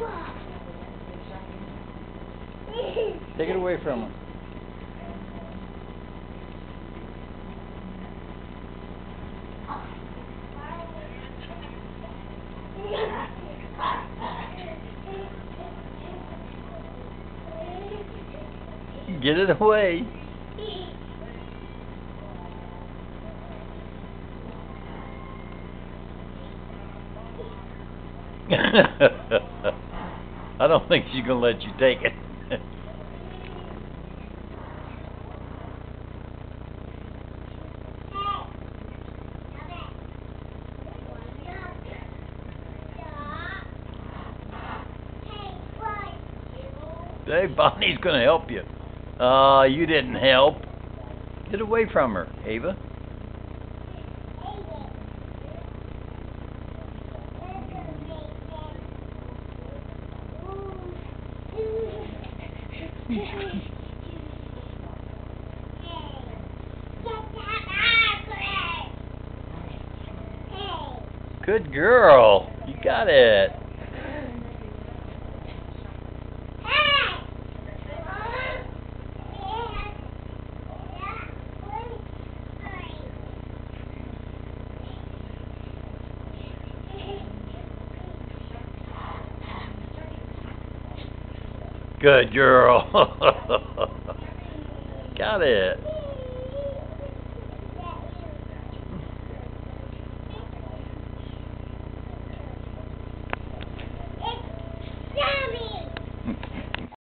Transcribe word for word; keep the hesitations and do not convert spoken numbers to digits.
Take it away from her. Get it away. I don't think she's gonna let you take it. Hey, Bonnie's gonna help you. Uh, you didn't help. Get away from her, Ava. Good girl. You got it. Good girl. Got it.